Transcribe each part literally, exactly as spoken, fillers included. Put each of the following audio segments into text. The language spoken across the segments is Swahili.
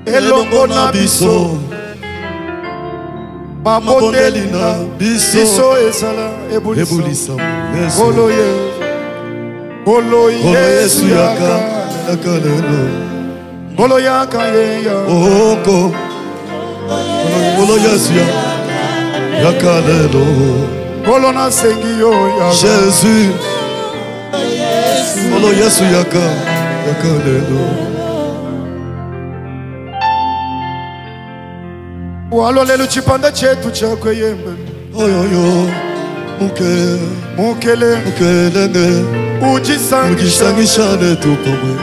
elongo na biso mabondeli na biso ezala ebulisa Ngolo ye Ngolo Yesu yaka nakalelo Ngolo yaka ye ya oko Ngolo Yesu yaka nakalelo Ngolo na sengi yo ya Jésus Ngolo Yesu yaka nakalelo Walo lelo chipanda chetu chakwe yembe oyoyo muke mukele mukelenge ujisangisha netu pomwe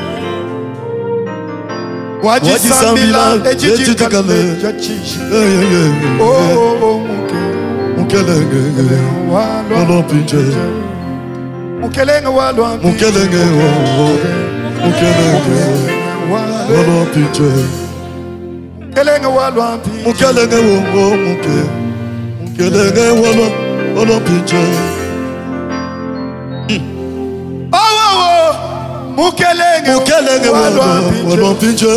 wajisambila ejijitakale jachishi oh muke mukelenge walo pinje mukelenge walo mukelenge mukelenge walo pinje mukelenge walo mukelenge wo muke mukelenge walo walo pinje oh oh mukelenge mukelenge walo walo pinje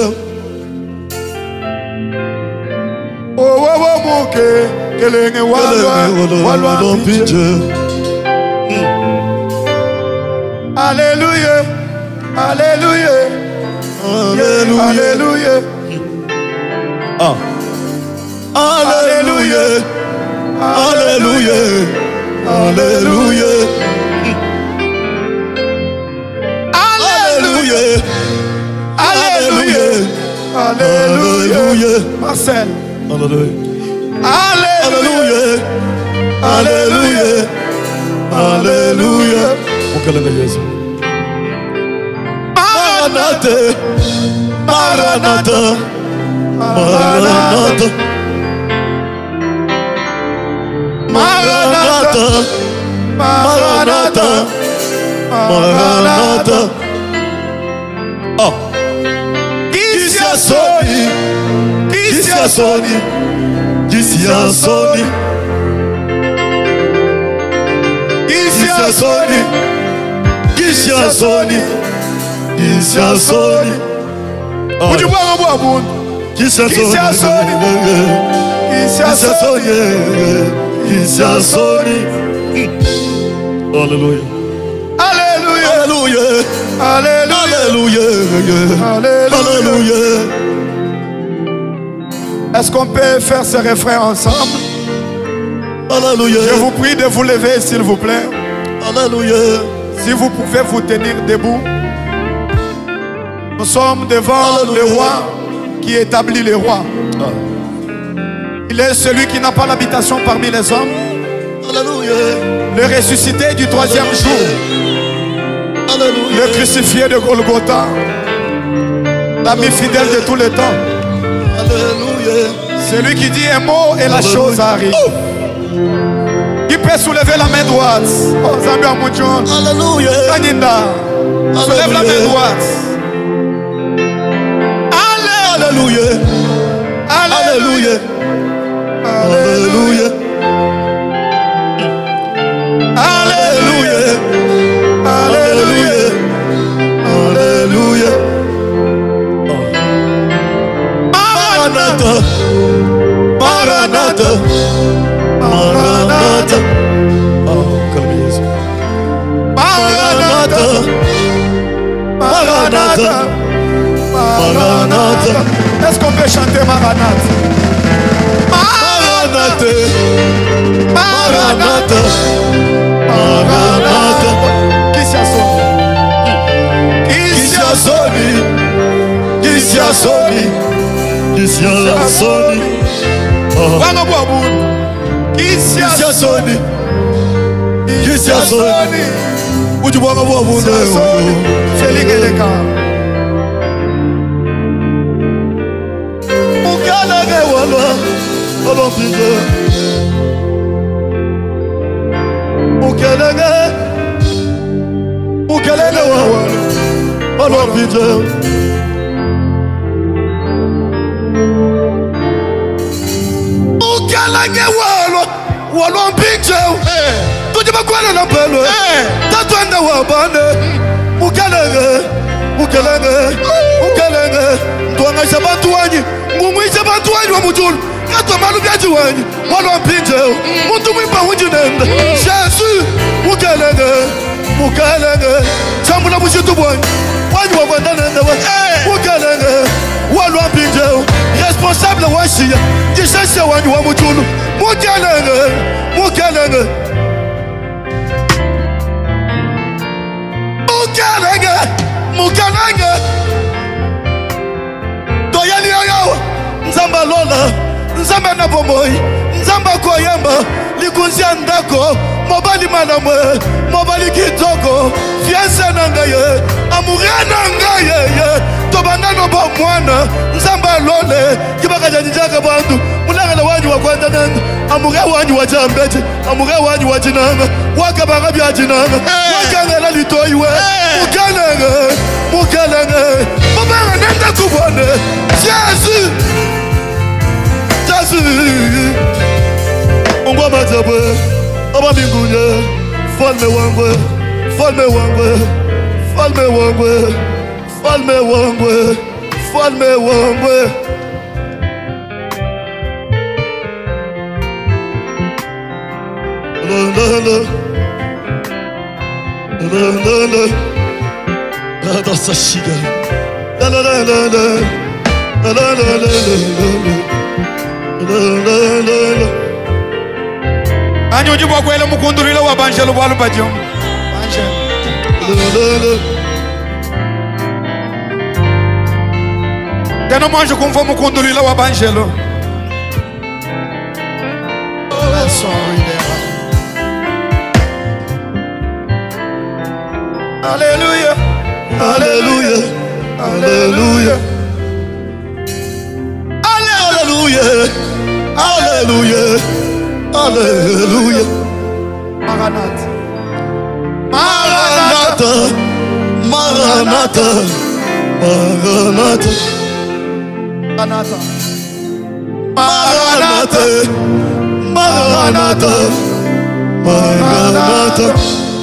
oh oh muke mukelenge walo walo pinje Alléluia Alléluia Alléluia Ah. Alléluia. Alléluia. Alléluia. Alléluia. Alléluia. Alléluia. Marcel. Alléluia. Alléluia. Alléluia. Alléluia. Maranatha. Maranatha. Maranatha Maranatha Maranatha Maranatha Oh Kisia Soni Kisia Soni Kisia Soni Kisia Soni Kisia Soni Kisia Soni Would you want to go Kisia Soni Kisia Soni Kisia Soni Alléluia Alléluia Alléluia Alléluia Alléluia Est-ce qu'on peut faire ce refrain ensemble? Alléluia. Je vous prie de vous lever s'il vous plaît. Alléluia. Si vous pouvez vous tenir debout. Nous sommes devant Alléluia. Le roi qui établit les rois. Ah. Il est celui qui n'a pas l'habitation parmi les hommes. Alléluia. Le ressuscité du troisième Alléluia. Jour. Alléluia. Le crucifié de Golgotha. L'ami fidèle de tous les temps. Alléluia. Celui qui dit un mot et la Alléluia. Chose arrive. Oh. Qui peut soulever la main droite? Oh, Zambia Moujon. Alléluia. Kaninda. Soulève la main droite. Alléluia. Alléluia. Alléluia. Alléluia. Alléluia. Alléluia. Maranatha. Maranatha. Maranatha. Oh, calme Jésus. Maranatha. Maranatha. Maranatha. Est-ce qu'on peut chanter Maranatha? Maranatha. Maranatha. Maranatha. Qui s'y a sonné? Qui s'y a sonné? Qui s'y a sonné? Qui s'y a sonné? Qui s'y a sonné? Qui s'y a sonné? Où tu vois avoir vous? C'est l'Église. Mukelenge Mukelenge walo pite Mukelenge walo walo pite Tuji bakwala na pelo Tatwende wabane Mukelenge Mukelenge Mukelenge Tuanga shabantu wanyi. Ngumwi shabantu wanyi wa mujulu. Kato malu biaji wanyi. Walo mpinjeo. Muntu mwipa unji nenda. Jesu. Mukelenge. Mukelenge. Chambula mushitu wanyi. Wanyi wa wanda nenda wanyi. Mukelenge. Walo mpinjeo. Responsable washia. Jishashe wanyi wa mujulu. Mukelenge. Mukelenge. Mukelenge. Mukelenge. Toyali yawa. Nzamba lola. Nzamba na bomoi. Nzamba koyemba. Likunzia ndako. Mobali malamwe. Mobali kitoko. Fianse nangaye. Amuria nangaye. Tobanda no bo mwana. Nzamba lole. Kibaka janjaka bandu. Mulanga na wanyu wa kwanda nanga. Amuria wanyu wa jambeti. Amuria wanyu wa jinanga. Waka bagabi wa jinanga. Waka ngela litoiwe. Mukelenge. Mukelenge. Mabanga nenda kubone. Jésus. Jésus. Ungwa matabwe. Aba mbingunye. Falme wangwe. Falme wangwe. Falme wangwe. Falme wangwe. Falme wangwe. La la la. La la la. La dans sa chiga. La la la la la. La la la la la. La la la la. Anyo jibo kwele mukundurila wa banjelo walu bajom. Banjelo. La la la. Teno manjo kumfo mukundurila wa banjelo. Alléluia. Alléluia. Alléluia. Alléluia. Alléluia. Alléluia. Maranatha. Maranatha. Maranatha. Maranatha. Maranatha. Maranatha. Maranatha. Maranatha.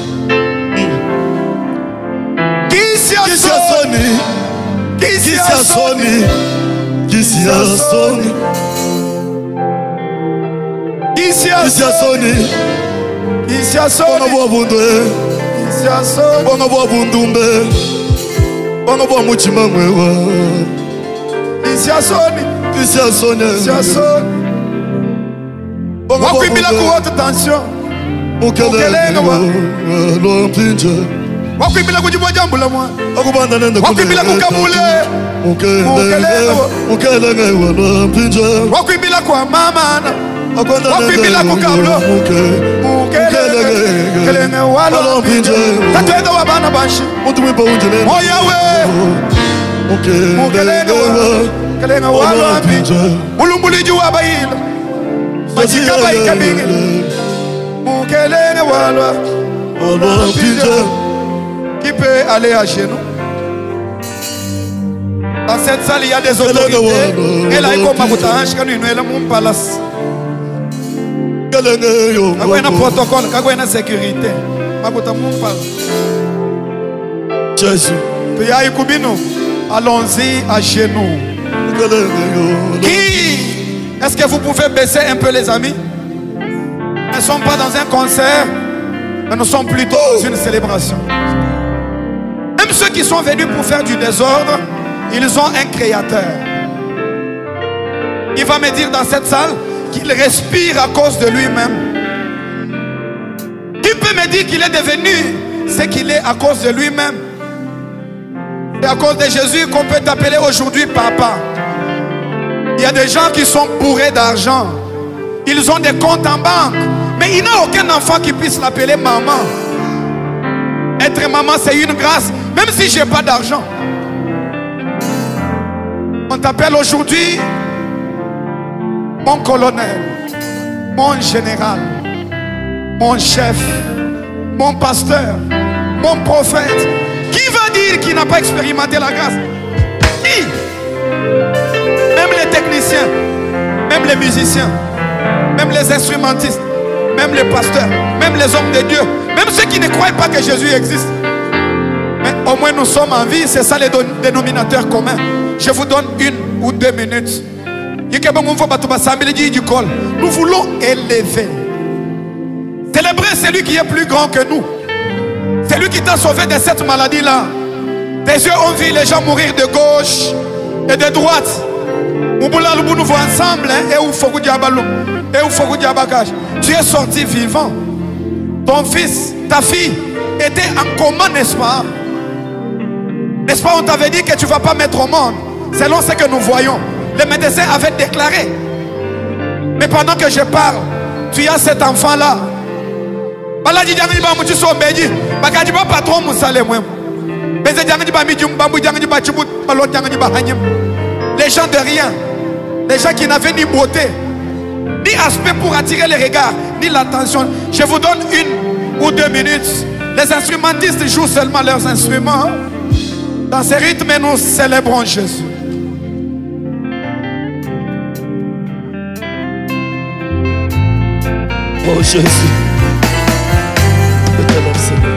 Qui s'y a Qui s'y a sonné? Qui s'y a sonné? Qui s'y a sonné? Qui s'y a sonné? Qui s'y a sonné? Bongo bundwe. Qui s'y a sonné? Bongo bundumbe. Bongo muchima mwewa. Qui s'y a sonné? Qui s'y a sonné? Qui s'y a sonné? Wakwibila ku haute tension. Mukelenge wa lompinje. Wakwibila ku jibo jambo la mwa. Akubanda nenda Wakwibila ku kabule. Mukelenge. Mukelenge wa lompinje. Wakwibila kwa mama na. Akwanda nenda. Wakwibila ku kablo. Mukelenge. Mukelenge wa lompinje. Tatweza wa bana banshi. Muntu mwipa unjele. Moya we. Mukelenge wa. Mukelenge wa lompinje. Ulumbuliji wa bayila. Majikaba ikabingi. Mukelenge wa lompinje. Qui peut aller à genoux? Dans cette salle, il y a des autorités. Et là, il y a un palace. Il y a un protocole, il y a une sécurité. Jésus. Allons-y à genoux. Qui? Est-ce que vous pouvez baisser un peu, les amis? Nous ne sommes pas dans un concert, mais nous sommes plutôt dans une célébration. Même ceux qui sont venus pour faire du désordre, ils ont un créateur. Il va me dire dans cette salle qu'il respire à cause de lui-même. Qui peut me dire qu'il est devenu ce qu'il est à cause de lui-même? C'est à cause de Jésus qu'on peut t'appeler aujourd'hui papa. Il y a des gens qui sont bourrés d'argent. Ils ont des comptes en banque. Mais il n'y a aucun enfant qui puisse l'appeler maman. Être maman, c'est une grâce. Même si je n'ai pas d'argent. On t'appelle aujourd'hui mon colonel, mon général, mon chef, mon pasteur, mon prophète. Qui va dire qu'il n'a pas expérimenté la grâce? Qui? Même les techniciens, même les musiciens, même les instrumentistes, même les pasteurs, même les hommes de Dieu, même ceux qui ne croient pas que Jésus existe. Mais au moins nous sommes en vie, c'est ça les dénominateurs communs. Je vous donne une ou deux minutes. Nous voulons élever, célébrer celui qui est plus grand que nous. C'est lui qui t'a sauvé de cette maladie-là. Tes yeux ont vu les gens mourir de gauche et de droite. Nous voyons ensemble. Tu es sorti vivant. Ton fils, ta fille était en coma, n'est-ce pas? N'est-ce pas, on t'avait dit que tu ne vas pas mettre au monde. Selon ce que nous voyons. Les médecins avaient déclaré. Mais pendant que je parle, tu as cet enfant-là. Les gens de rien. Les gens qui n'avaient ni beauté, ni aspect pour attirer les regards, ni l'attention. Je vous donne une ou deux minutes. Les instrumentistes jouent seulement leurs instruments. Dans ce rythme, nous célébrons Jésus. Oh Jésus, je t'aime, Seigneur.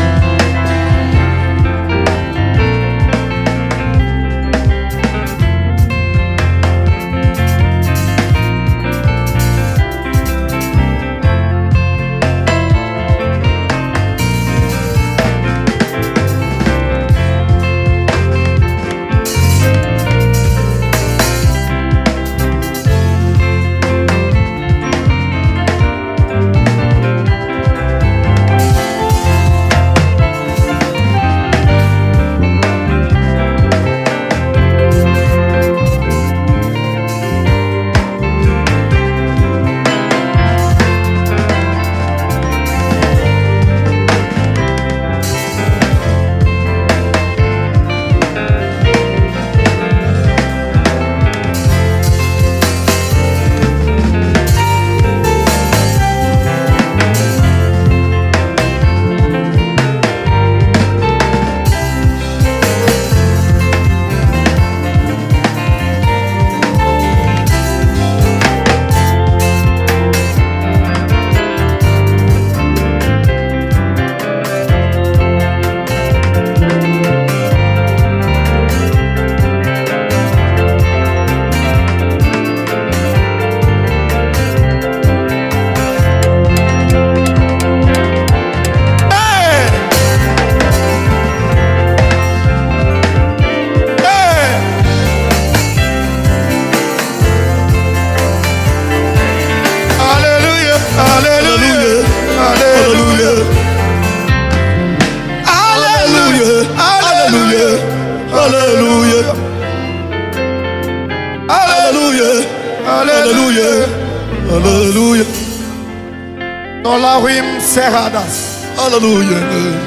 Alléluia.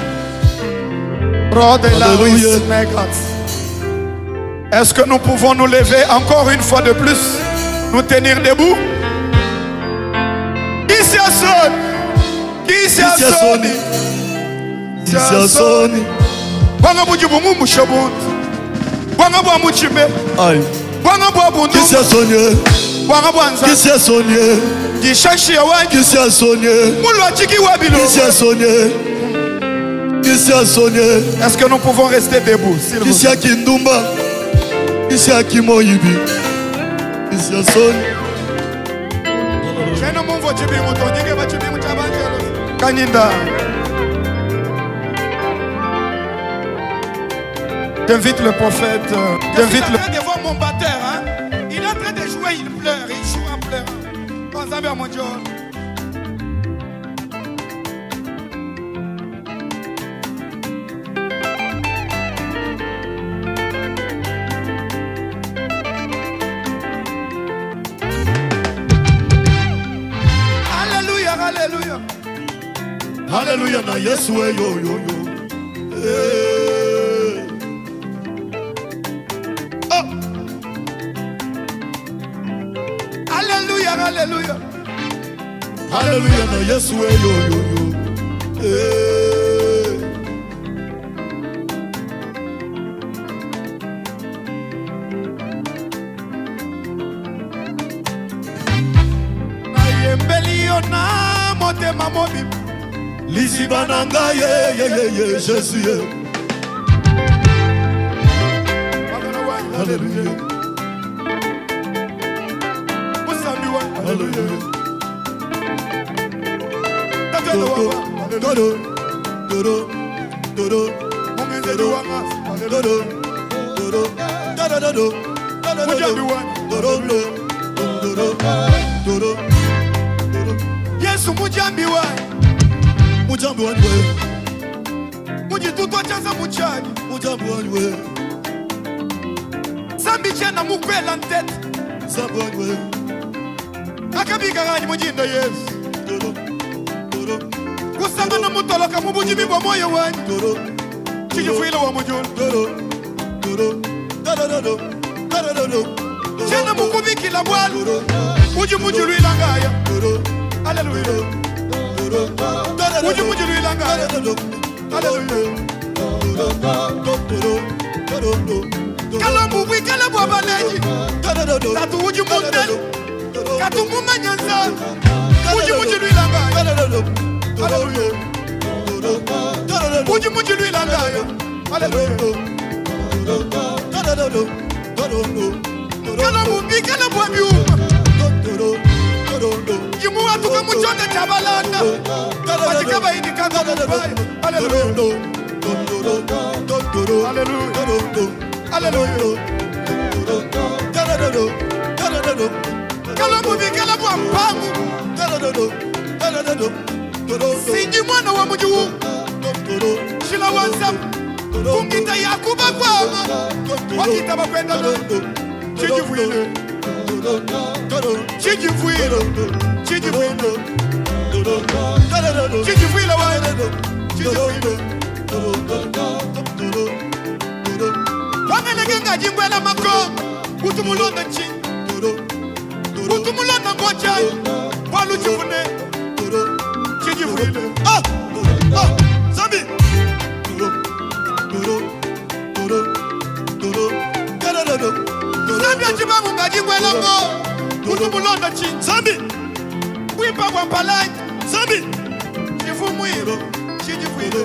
Est-ce que nous pouvons nous lever encore une fois de plus, nous tenir debout? Qui s'y sonne? Qui s'y sonne? Qui s'y sonne? Wanga bujibu mumbu shabut. Wanga bwa muchime. Aïe. Wanga bwa bundu. Qui s'y sonne? Wanga bwanza. Qui s'y sonne? Qui cherche yawa? Qui s'y sonne? Mulu chiki wabilo. Qui s'y sonne? Qui s'y sonne? Est-ce que nous pouvons rester debout? Qui s'y kindumba? Qui s'y kimoyibi? Qui s'y sonne? Je ne m'en veux pas moutonner que tu veux me Kanyinda. J'invite le prophète. J'invite le. Je suis en train de voir mon batteur. Hein? Il est en train de jouer, il pleure, il joue en pleurant. Quand ça va mon Dieu. Alléluia, alléluia. Alléluia, na Yesu yo yo yo. Hey. Oh. Alléluia, alléluia. Alléluia, na Yesu yo yo yo. Hey. Na yembelio na motema mobi. Lizibananga ye ye ye ye Jésus ye. Hallelujah. Musambi wani. Hallelujah. Tatendo wanga. Dodo, dodo, dodo, Mungenzeli wanga. dodo, dodo, dodo, dodo, Mujambi wani. dodo, dodo, dodo, dodo. Yesu mujambi wani. Mujambi wani we, Mujituto chanza muchani. mujambi wani we, Sambi chena mukwela ntete. zambi wani we, Akabika gani mujinda Yesu. dodo, dodo, Kusanga na mutoloka mubujimi bwa moyo wani. dodo, Chijifuile wa mujuni. dodo, dodo, dodo, dodo, dodo, dodo. Chena mukubikila bwalu. Dodo, Uji mujulu ilangaya. dodo, Hallelujah. dodo, dodo, dodo, Uji mujulu ilangaya. dodo, Hallelujah. dodo, dodo, dodo, dodo. Kala mubwi kala bwaba leji. Tatu uji mundel. Katu mumanyanza. Uji mujulu ilangaya. Hallelujah. Uji mujulu ilangaya. Hallelujah. Kala mubwi kala bwabi uma. Jimu watu kama chonde chabalanda. Patika baidi kanga mubaya. Hallelujah. Hallelujah. Hallelujah. Kala mubwi kala bwa mpangu. Siji mwana wa mujuwu. Shila wansam. Kungita yakuba kwama. Wakita bakwenda na. Chijivuile. Chijivuile. Chijivuile. Chijivuile wane. Chijivuile. Wangelege nga jingwela mako. Utumulonda chi. Utumulonda ngocha. Walu chifune. Chijivuile. Ah! Ah! Zambi! Zambi achibangu nga jingwela ngo. Utumulonda chi. Zambi! Wimpa kwa mpalanyi. Zambi! Chifumuiro. Chijivuile.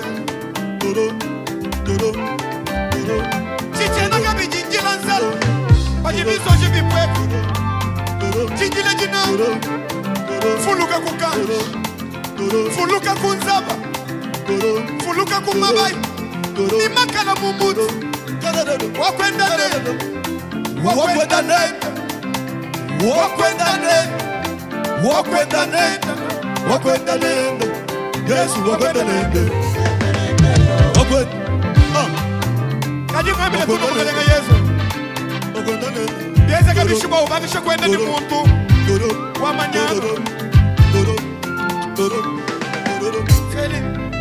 Chichena kabi jinjila nsala. Pajibiso jibipweku. Jinjile jina. Fuluka kukanja. Fuluka kunzaba. Fuluka kumabai. Ni makala mumutu. Wakwenda ne. Wakwenda ne. Wakwenda ne. Wakwenda ne. Wakwenda nende, Yesu wakwenda nende. Wakwenda, ah, Kajimwe mbele kuno mkalenga Yesu. wakwenda nende. Yeze kabishiba ubabisha kwenda ni muntu. Dodo, Wamanyana. dodo, dodo, dodo, dodo. Feli.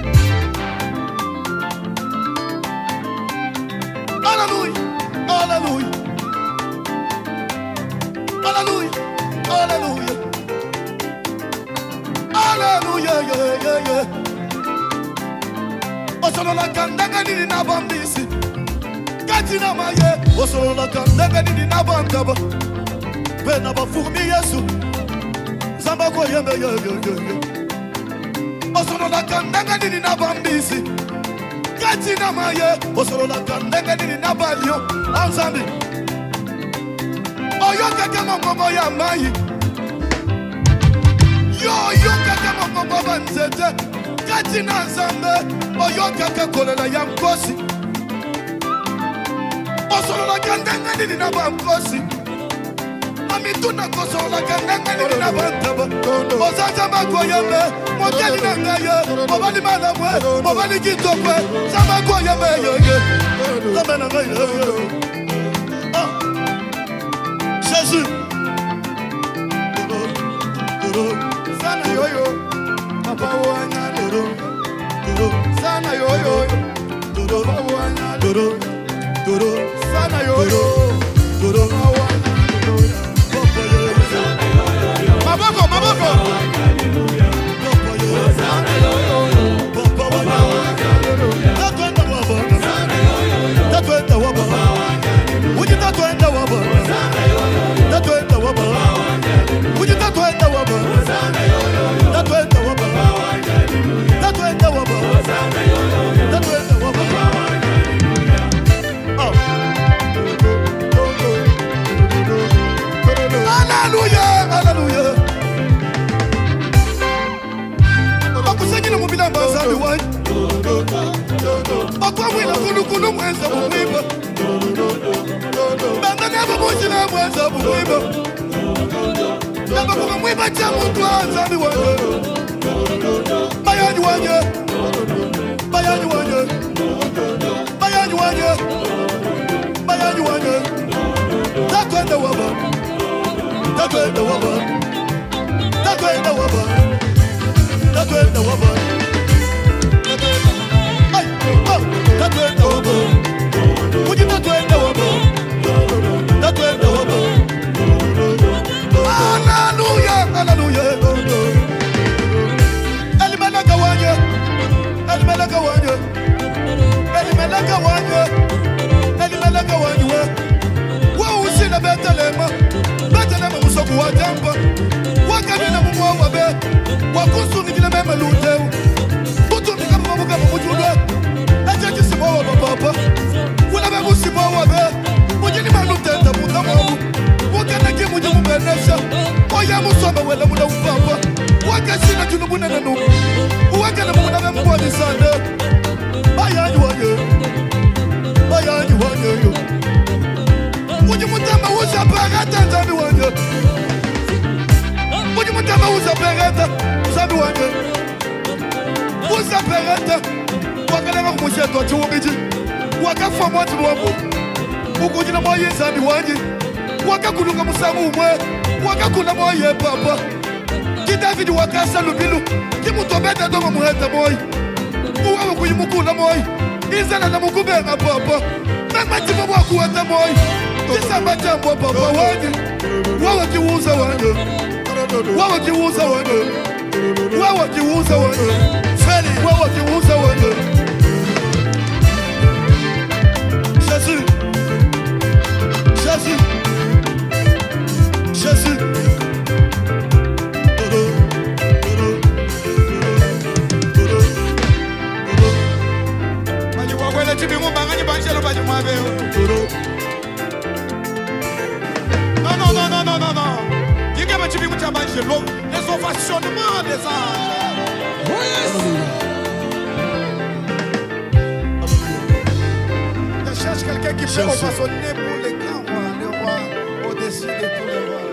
Hallelujah, hallelujah, hallelujah, hallelujah, hallelujah, yeah, yeah, yeah. Osolola kandanga nini na bambisi, katina maye. Osolola kandanga nini na bangaba, pena bafumi Yesu, zamba kwa yembe, yeah, yeah, yeah, yeah. Osolola kandanga nini na bambisi, katina maye. Osolola kandanga nini na balio, anzambi. Oyo kaka mama ya mayi, yo yo kaka mama banzete, katina nzambe. Oyo kaka kolela ya mkosi, osolola kandanga nini na bamkosi. Amituna kosolola kandanga nini na bantaba. Ozazamba koyembe, moteli na ngaye, mobali malamwe, mobali kitokwe, zamba koyembe yeye. Zamba na ngaye yeye. Ah, Jésus. Sana yoyo. Papa wanyana. Sana yoyo. Papa wanyana. Sana yoyo. Papa wanyana. Maboko, maboko. Sana yoyo. Akwa mwina kulu kulu mwenza mwiba. Banga neba mujina mwenza mwiba. Neba kuma mwiba chamu tuanza mi wanye. Bayani wanye. Bayani wanye. Bayani wanye. Bayani wanye. Takwenda waba. Takwenda waba. Takwenda waba. Takwenda waba. Ay, oh, takwenda waba. Muji takwenda waba. Takwenda waba. Hallelujah, hallelujah. Elimeleka wanye. Elimeleka wanye. Elimeleka wanye. Elimeleka wanye. Wa usina Betelema. Betelema musoku wa jampa. Wakanina mumwa wabe. Wakusuni kile meme luteu. Butuni kama mamuka mamujudwe. Eche kisimo wa papa. Wula bebu simo wabe. Mujini manutenda muta mwamu. Wakanaki muji mubenesha. Oya musoma wela muna upapa. Wakashina junubune nenu. Wakana muna memu wadi sande. Bayani wanye. Bayani wanye yo. Muji mutama uza pereta nzami wanye. Muji mutama uza pereta nzami wanye. Uza pereta. Wakalema kumusheto chumbiji. Wakafa mwati mwamu. Ukujina mwaye nzami wanye. Wakakuluka musamu umwe. Wakakula mwaye papa. Ki David wakasa lubilu. Ki mutobeta dongo muheta moyi. Uwawe kuyimukula moyi. Izana na mukubenga papa. Mama timu wakuweta moyi. Kisamba jambo papa wanye. Wawa kiwuza wanye. Wawa kiwuza wanye. Wawa kiwuza wanye. Feli. Wawa kiwuza wanye. Jésus. Jésus. Jésus. Non, non, non, non, non, non, non. Les ovationnements des anges. Oh yes. Je cherche quelqu'un qui peut ovationner pour les grands rois, le roi au-dessus de tous les rois.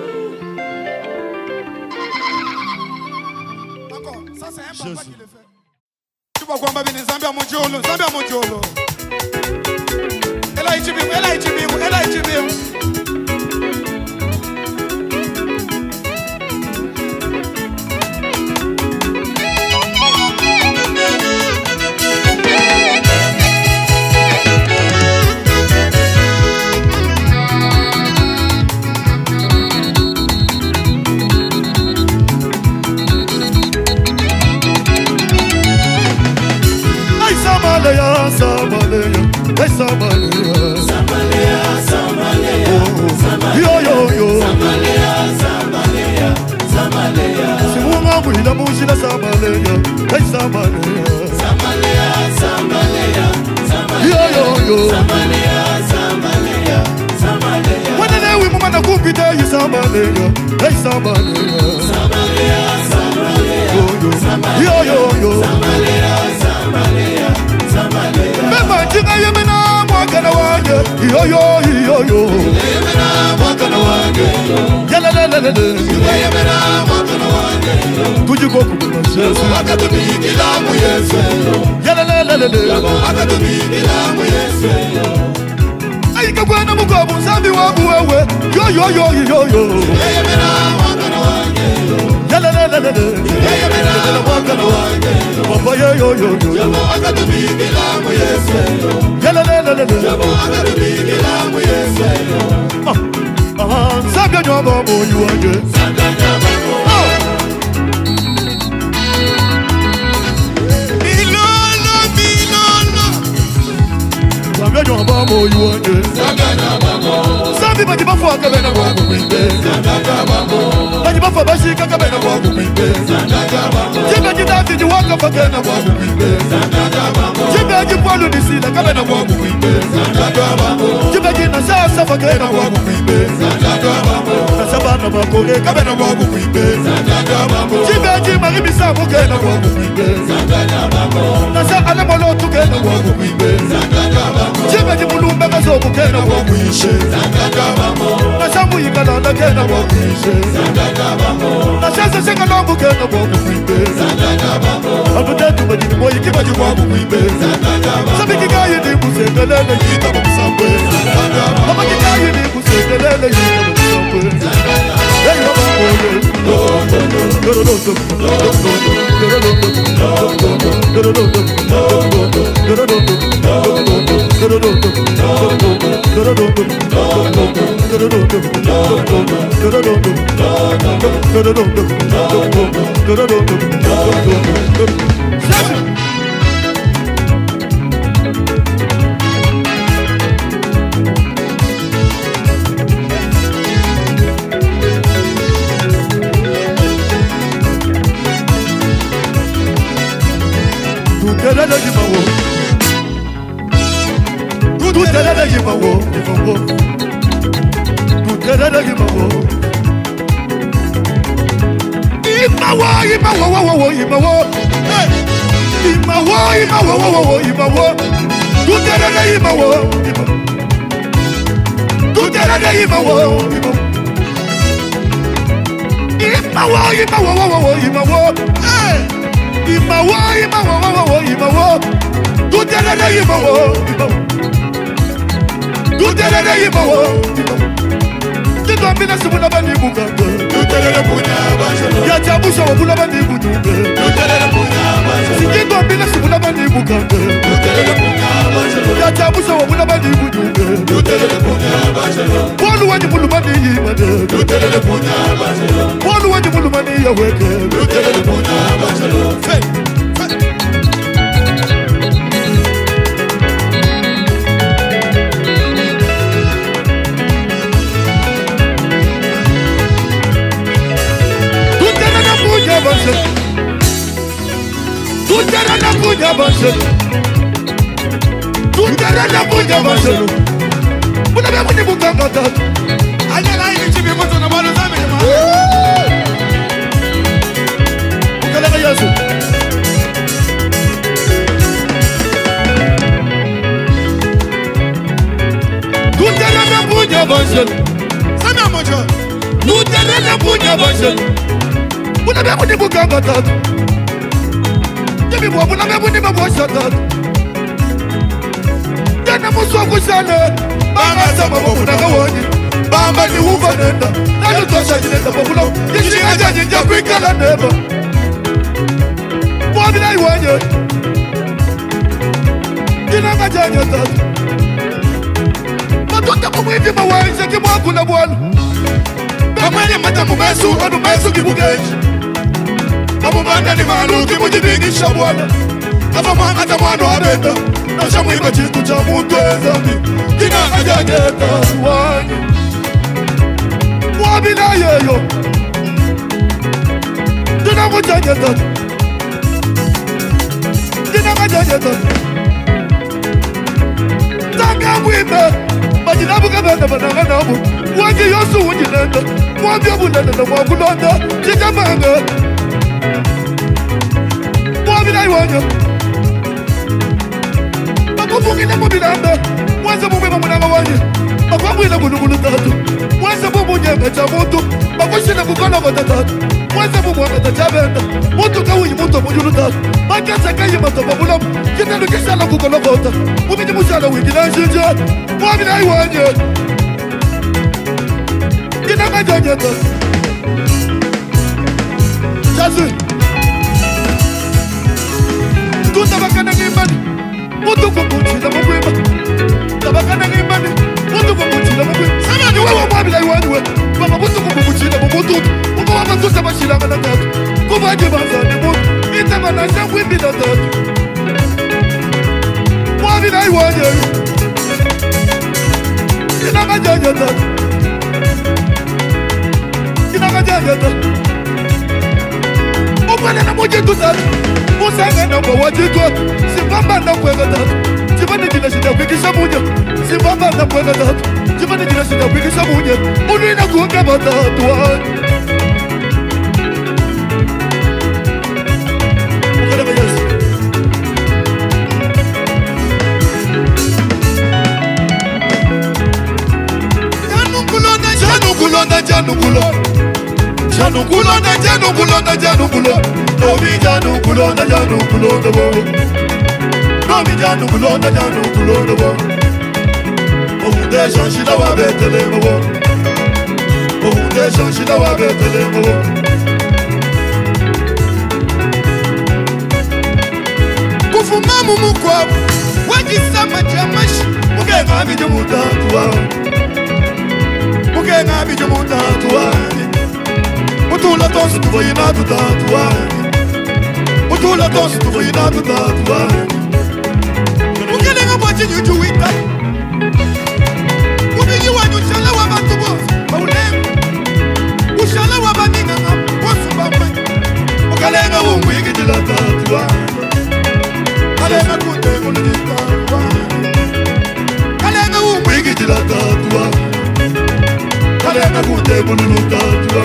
Encore, ça c'est un papa qui le fait. Tu vois quoi, Mbabine, Zambia Mojolo, Zambia Mojolo. Elle a été bien, elle a été bien, elle a été bien. Samaleya, Samaleya, Samaleya, yo yo yo, Samaleya, Samaleya, Samaleya. Si munga mwila mushila Samaleya, hey Samaleya, Samaleya, Samaleya, Samaleya, yo yo yo, Samaleya, Samaleya, Samaleya. Wanele wi mumana kupita yi Samaleya, hey Samaleya, Samaleya, Samaleya, yo yo yo, Samaleya, Samaleya. Mema jinga yemena mwakana wanje. Yo yo yo yo. Yemena mwakana wanje. Yalelelelele. Yemena mwakana wanje. Tujikoku kwa Yesu. Akatubikila mu Yesu. Yalelelelele. Akatubikila mu Yesu. Ayika bwana mugobo nzambi wabu wewe. Yo yo yo yo yo. Yemena mwakana wanje. Yalelelelele. Yemena mwakana wanje. Papa yo yo yo yo. Akatubikila mu Yesu. Yalelelelele. Akatubikila mu Yesu. Ah, nzambi nyombo moyo wanje. Nzambi nyombo. Milolo milolo. Nzambi nyombo moyo wanje. Nzambi nyombo. Nzambi baji bafwa kabena kwa kuimbe. Nzambi nyombo. Baji bafwa bashika kabena kwa kuimbe. Nzambi nyombo. Jibe jidati jiwaka fakena kwa kuimbe. Nzambi nyombo. Jibe jipwalu nisila kabena kwa kuimbe. Nzambi nyombo. Jibe jina sasa fakena kwa kuimbe. Nzambi nyombo. Nasabana makore kabena kwa kuimbe. Nzambi nyombo. Jibe jima ribisa mukena kwa kuimbe. Nzambi nyombo. Nasa alemolo tukena kwa kuimbe. Abaji mulumbe kazobu kena wakwishe Nashamu yikalala kena wakwishe Nashaza sheka lambu kena wakwimbe Abudetu majini moyi kimaji wakwimbe Sabiki kayi ni kusengelele yita msambe Abaki kayi ni kusengelele yita msambe Hey mama moye Tutelele jimawo Tutelele jimawo Tutelele jimawo Imawo imawo wo wo imawo Imawo imawo wo wo imawo Tutelele imawo Tutelele imawo Imawo imawo wo wo imawo Imawo, imawo, imawo, imawo. Tutelele imawo, imawo. Tutelele imawo, imawo. Tito mbina simuna bani bukanga. Tutelele punya bajelo. Ya chabusha wabula bani bunyumbe. Tutelele punya bajelo. Tito mbina simuna bani bukanga. Tutelele punya bajelo. Ya chabusha wabula bani bunyumbe. Tutelele punya bajelo. Wolu wani mulu bani yimade. Tutelele punya bajelo. Wolu wani mulu bani yaweke. Tutelele punya bajelo. Hey. Tutera na punya banjelo Tutera na punya banjelo Muna be muni bukanga tatu Anya la ini chibi moto na balo zame ma Ukala ga yasu Tutera na punya banjelo Sana mojo Tutera na punya banjelo Muna be muni bukanga tatu Jami mwabu na mebu ni mwabu shatat Jana muswaku shane Banga sama mwabu na kawani Bamba ni uva nenda Nanu tosha jinenda mwabulo Yishi aja jinja kuikala neba Mwabi na iwanye Jina ngajanya tatu Matuta mumwiti mawaisha kimwaku na bwana Kamwenye mata mumesu Anu mesu kibugeji Amumanda ni malu kimujibigisha bwana Kama mwana tamwano abenda Nasha mwiba chitu cha muntu ezambi Kina ajanyeta wani Mwabila yeyo Kina mujanyeta Kina majanyeta Taka mwime Majinabu kabenda bananga nabu Wangi yosu unjinenda Mwabia bunenda na mwakulonda Chikamanga Mwabila iwanyo Bakufungile mubilanda Mwanza mumwema munanga wanyi Bakwamwile bulubulu tatu Mwanza mumunyenga cha mutu Bakushile kukologota tatu Mwanza mumwangata cha benda Mutu kawuyi mutu mujulu tatu Makasa kayi mato babulamu Kitelu kishala kukologota Mumini mushala wikila njinja Mwabila iwanyo Kina majanyeta Chazi Tabakana ngimani Mutu kukuchila mkwima Tabakana ngimani Mutu kukuchila mkwima Sama ni wewe mwabila iwanwe Baba mutu kukuchila mumutu Muka wama tuta bashila ngana tatu Kubaji banza ni mutu Itama na shangwi bila tatu Mwabila iwanwe Kina kajanya tatu Kina kajanya tatu Mwana na mujitu tatu Musanga na mwa wajitwa Simbamba na kwega tatu Jibani jina shida wikisha munye Simbamba na kwega tatu Jibani jina shida wikisha munye Unina kuonga matatu Mukana mayasu janukulo janukulo na janukulo na janukulo nomi janukulo na janukulo dobo nomi janukulo na janukulo dobo ohunde shanshida wa betele bobo ohunde shanshida wa betele bobo kufumamu mukwa wajisama jamashi mugenga bijo mutatuwa mugenga bijo mutatuwa mutula tonsi tuvoyina tutatuwa mutula tonsi tuvoyina tutatuwa mugelenga mwachi nyuju wita mubili wanyu shala wa bantu bosi baulenga ushala wa baninga nga bosu bamwe mugelenga wumwigi jila tatuwa kalenga kunde muli tatuwa kalenga wumwigi jila tatuwa kalenga kunde muli tatuwa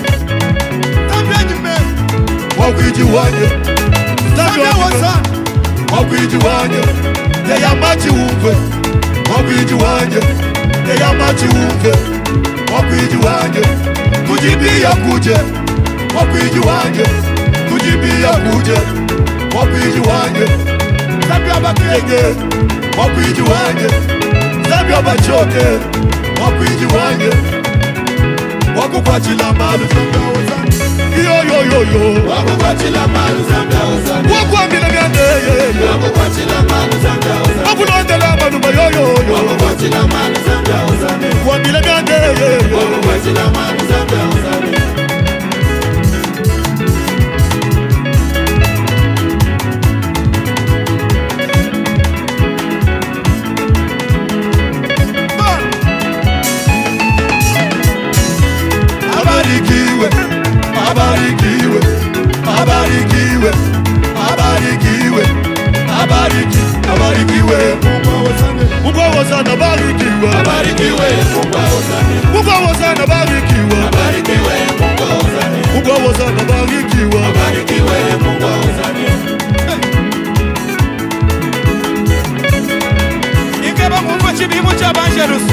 wakwiji wanye Zabia wasa wakwiji wanye Yeya machi uve wakwiji wanye Yeya machi uve wakwiji wanye Tujibia kuje wakwiji wanye Tujibia kuje wakwiji wanye Zabia bakenge wakwiji wanye Zabia bachoke wakwiji wanye Wakukwachila malu Zabia wasa yo yo yo yo wakukwachila malu Zambia uzani wakwambila myande wakukwachila malu Zambia uzani wakulondela maluba yo yo yo wakukwachila malu Zambia uzani wakwambila myande wakukwachila malu Zambia uzani abarikiwe abarikiwe abarikiwe abarikiwe abariki abarikiwe mugwa wosana abarikiwe abarikiwe mugwa wosana mugwa wosana abarikiwe abarikiwe mugwa wosana mugwa wosana abarikiwe abarikiwe mugwa wosana ikeba mumva chibimo cha banjerus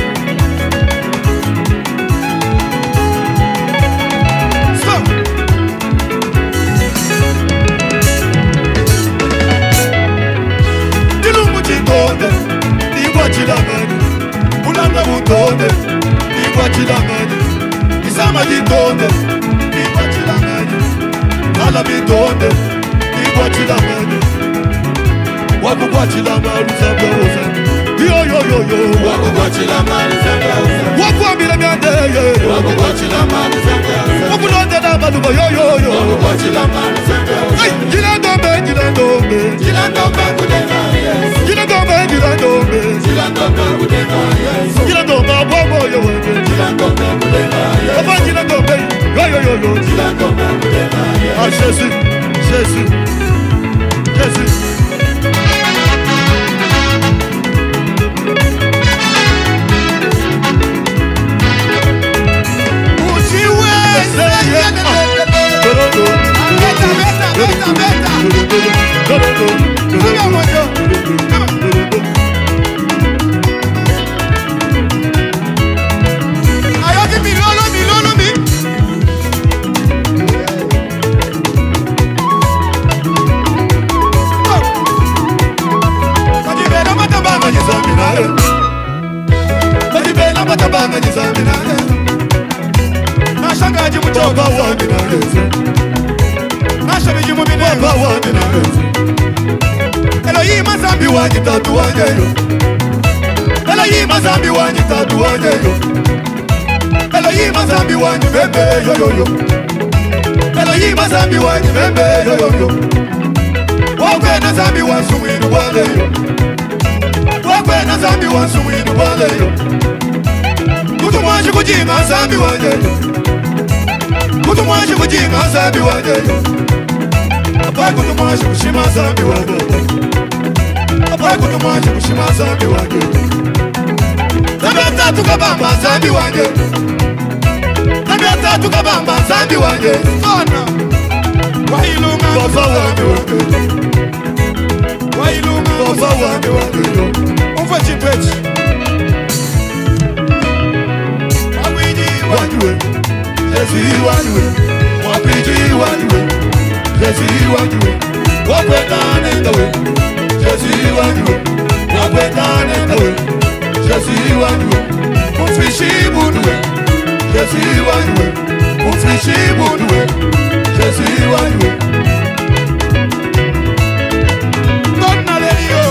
Chilangani, Mulanga Mutonde, Igwa Chilangani, Isama Jitonde, Igwa Chilangani, Ala Mitonde, Igwa Chilangani, Wakukwa Chilangani, Zambia Uzani, yo yo yo yo, Wakukwa Chilangani, Zambia Uzani, Wakukwa Milangani, Wakukwa Chilangani, Zambia Uzani, Wakulonde na Maluba, yo yo yo, Wakukwa Chilangani, Zambia Uzani, Jilandombe, Jilandombe, Jilandombe, Kudenga, yes, Jilandombe, Jilandombe, Jilandombe, Kudenga, yes, Jilandombe, Bobo, yo, Jilandombe, Kudenga, yes, Papa Jilandombe, yo yo yo yo, Jilandombe, Kudenga, yes, ah Jésus, Jésus, Jésus. Elohim Zambi wanyi tatu wanyeyo Elohim Zambi wanyi tatu wanyeyo Elohim Zambi wanyi bebe yo yo yo Elohim Zambi wanyi bebe yo yo yo Wakwe na Zambi wansumwinu waleyo Wakwe na Zambi wansumwinu waleyo Kutu mwanshi kujinga Zambi wanyeyo Kutu mwanshi kujinga Zambi wanyeyo Apa kutu mwanshi kushima Zambi wanyeyo Apa kutu mwanshi kushima Zambi wanyeyo Tabia tatu kabamba Zambi wanyeyo Tabia tatu kabamba Zambi wanyeyo Sona Wailunga Baba wanyeyo Wailunga Baba wanyeyo Umfa chipwechi Wawiji wanyeyo Jésus wanwe, wapiji wanwe, Jésus wanwe, wapendane nawe, Jésus wanwe, wapendane nawe, Jésus wanwe, ufishi bunwe, Jésus wanwe, ufishi bunwe, Jésus wanwe. Donna Lelio,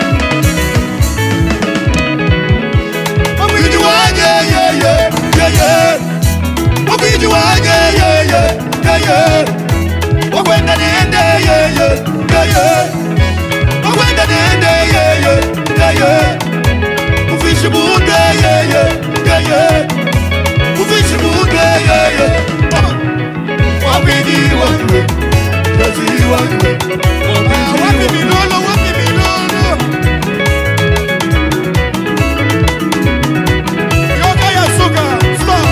wapiji wanwe, yeah yeah yeah yeah. Wapiji wange ye ye ye ye, wakwenda nende ye ye ye ye, wakwenda nende ye ye ye ye, ufishi bunge ye ye ye ye, ufishi bunge ye ye. Wapiji wange, Jésus wange, wapi milolo, wapi milolo. Yoka ya suka, stop.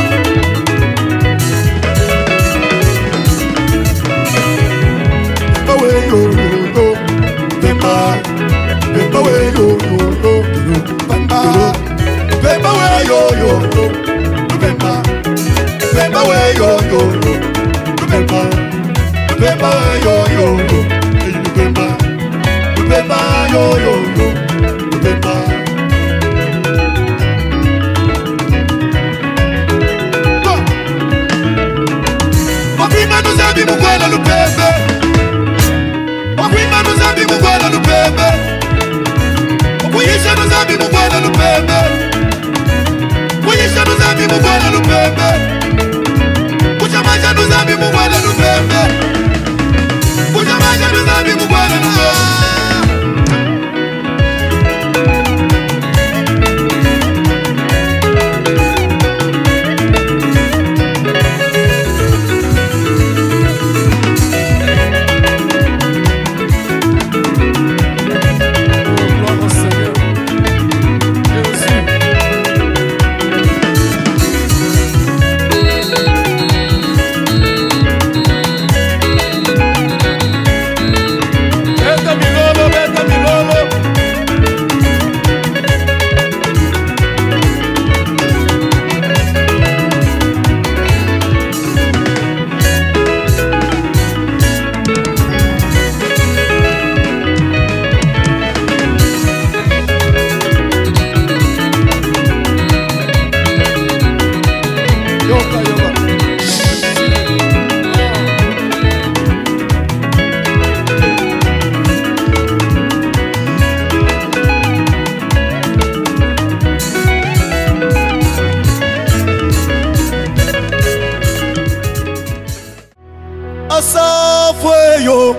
Asafweyo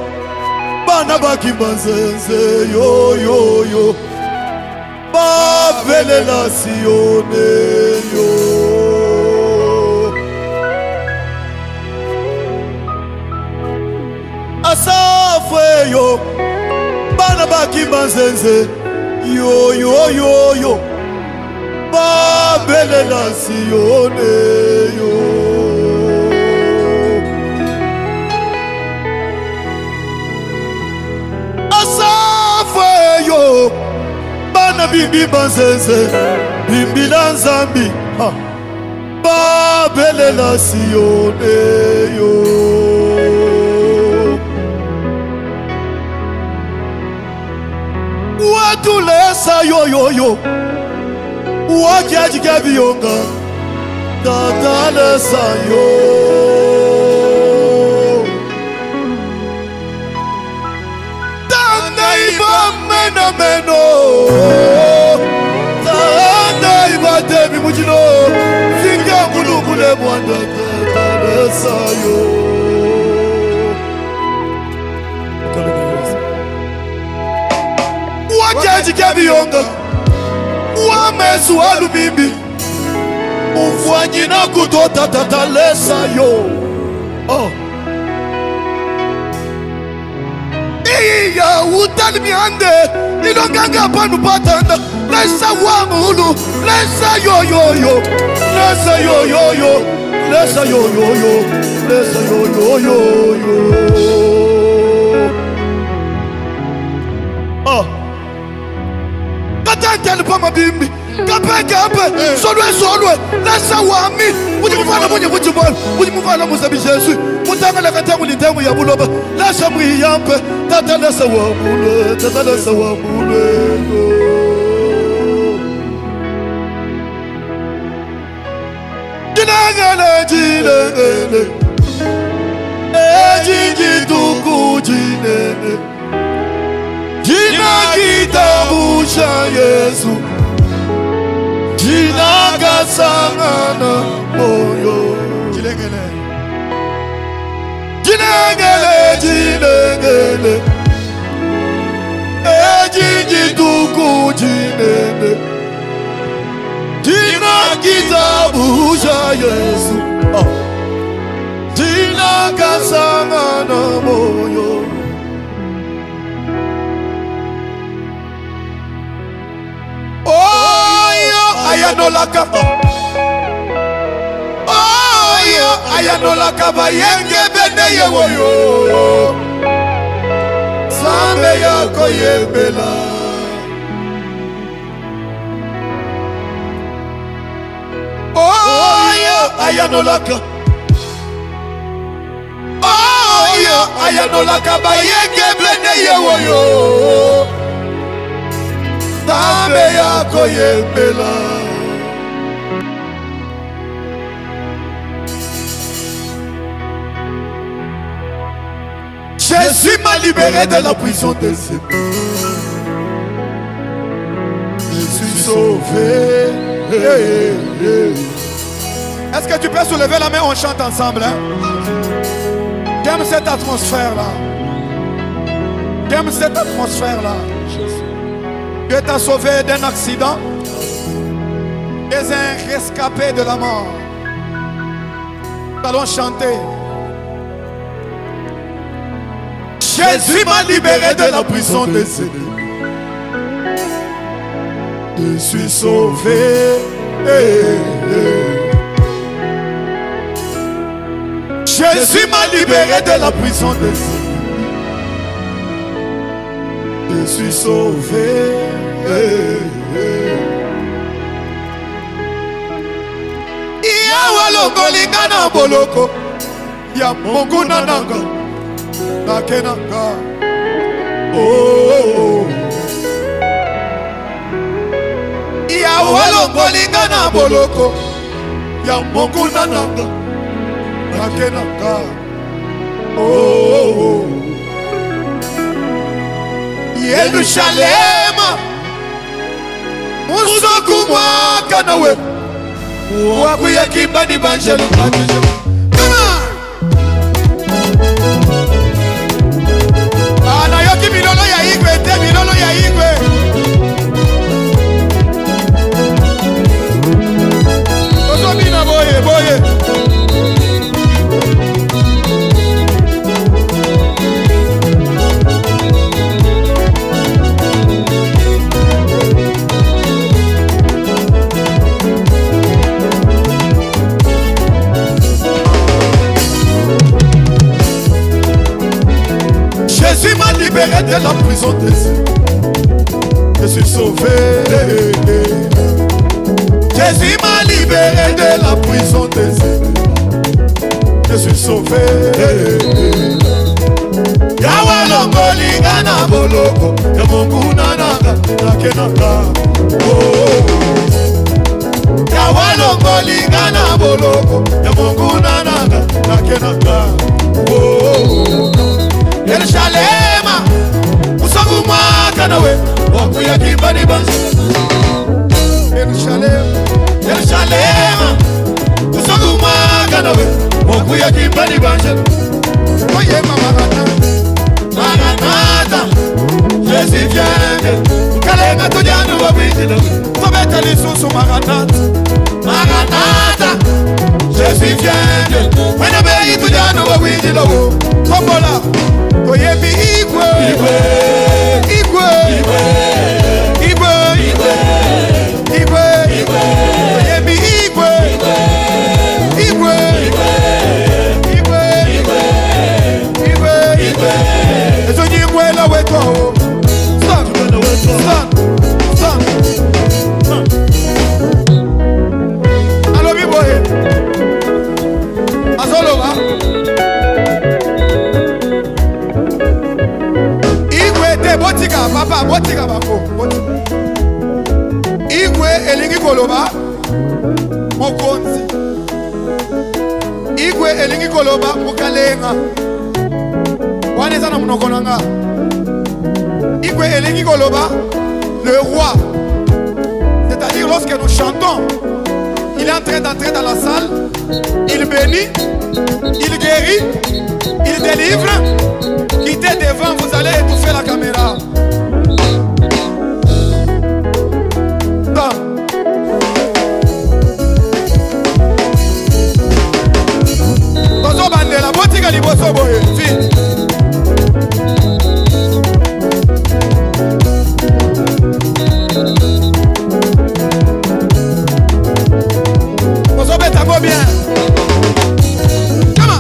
bana bakimbanzenze yo yo yo bavelela Sione yo Asafweyo bana bakimbanzenze yo yo yo yo bavelela Sione yo yo bana bimbi banzenze bimbi la nzambi babelela Sione yo watulesa yo yo yo wakiajika biyonga tatalesa yo mena meno tanda ibatemi mujino finga mulukule mwanda tatalesa yo wajaji kabiyonga wamesu alubimbi ufwanyina kutota tatalesa yo oh iya utali miande ilonganga panu patanda lesa wamulu lesa yo yo yo lesa yo yo yo lesa yo yo yo lesa yo yo yo yo ah katante alipama bimbi kape kape solwe solwe lasa wami muji mufana munye muji bol muji mufana musabi Jésus mutanga la katangu litangu ya buloba lasa mwiyampe tata lasa wamule tata lasa wamule jinagale jinagale ejiji tuku jinene jina kitabu cha Yesu jina kasangana moyo jilengele jilengele jilengele ejiji tuku jinene jina kitabu cha Yesu oh. Jina kasangana moyo Oyo ayanolaka Oyo ayanolaka bayenge bende yewoyo Sambe yako yembela Oyo ayanolaka Oyo ayanolaka bayenge bende yewoyo Sambe yako yembela Jésus m'a libéré de la prison des ennemis. Je suis sauvé. Est-ce que tu peux soulever la main, on chante ensemble hein? J'aime cette atmosphère-là. J'aime cette atmosphère-là. Dieu t'a sauvé d'un accident. Tu es un rescapé de la mort. Nous allons chanter. Jésus m'a libéré de la prison des ennemis. Je suis sauvé. Jésus m'a libéré de la prison des ennemis. Je suis sauvé. Yawa longolinga na boloko ya Mungu na nanga nakenanga oh Yawa longolinga na boloko ya Mungu na nanga nakenanga oh Yerusalem Musoku mwaka nawe Wakuya kimbani banjelu Anayoki milolo ya igwe te milolo ya igwe Osobina boye boye Jésus m'a libéré de la prison des ennemis. Je suis sauvé. Jésus m'a libéré de la prison des ennemis. Je suis sauvé. Yawa longoli gana boloko ya Mungu na nanga nakenanga. Yawa longoli gana boloko ya Mungu na nanga nakenanga. Yerusalem, usogu mwaka nawe wakuya kimbani banzi. Yerusalem, Yerusalem, usogu mwaka nawe wakuya kimbani banzi. Oye Maranatha, Maranatha, Jésus vient. Kalenga tujanu wabijilo, tobeta lisusu Maranatha, Maranatha, Jésus vient. Wena beyi tujanu wabijilo, tombola. Koyebi igwe igwe igwe igwe igwe igwe igwe koyebi igwe igwe igwe igwe igwe igwe igwe ezo nyigwe la weto stand stand stand botika bango. Igwe elingi koloba mokonzi. Igwe elingi koloba mukalenga. Wana eza na monoko nanga. Igwe elingi koloba le roi. C'est-à-dire lorsque nous chantons, il est en train d'entrer dans la salle, il bénit, il guérit, il délivre. Quittez devant, vous allez étouffer la caméra. Tozo bandela, botika liboso boye, vite. Bien. Comment?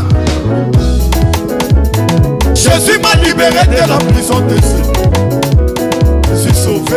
Jésus m'a libéré de la prison de Dieu. Je suis sauvé.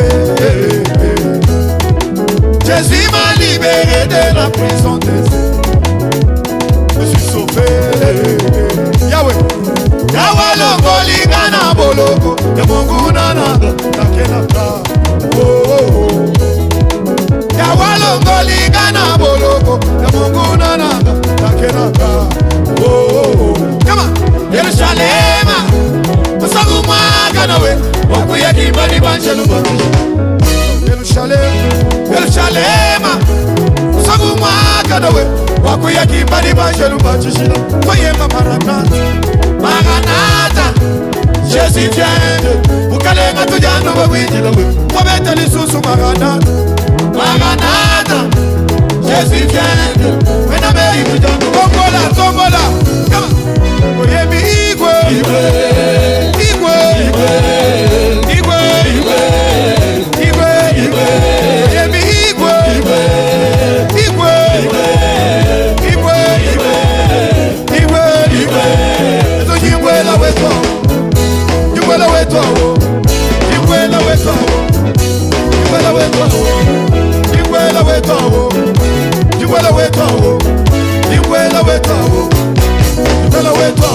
Jésus m'a libéré de la prison de Dieu. Je suis sauvé. Yahweh. Yahweh longo ligana boloko. Yamungu nana takelaka. Oh oh oh. Yahweh longo ligana boloko. Yamungu nana takelaka. Oh oh oh. Come on. Yerusalem. Masaguma kanawe. Wakuya kibali banjeluma. Yerusalem. Yerusalem. Masaguma kanawe. Wakuya kibali banjeluma. Koyema maranata. Maranata. Jésus vient. Ukalenga tujano bawinjila we. Wabeta lisusu maranata. Maranata. Jésus vient. Wenameri tujano. Tombola, tombola. Come on. Oyemi igwe. Igwe. Igwe. Igwe. Igwe. Igwe. Igwe. Oyemi igwe. Igwe. Igwe. Igwe. Igwe. Igwe. Igwe. Ezo jingwe la weto. Jingwe la weto. Jingwe la weto. Jingwe la weto. Jingwe la weto. Jingwe la weto. Jingwe la weto. Jingwe la weto.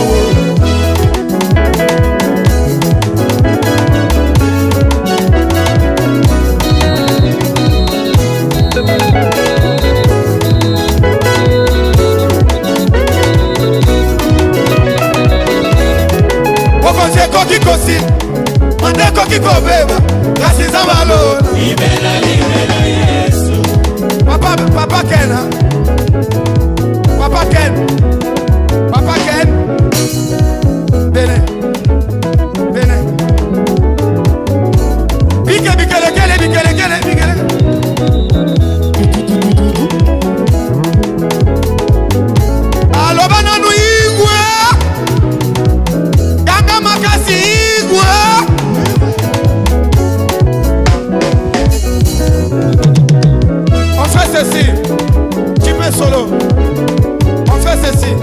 Kikosi, mande kokiko beba, kasi zambalo. Libera, libera Yesu. Papa, Papa Ken, hein? Papa Ken, Papa Ken. Bene, bene. Bike, bikele, kele, bikele, kele, bikele. Alo bananu igwe. Makasi igwe. On fait ceci. Tu mets solo. On fait ceci.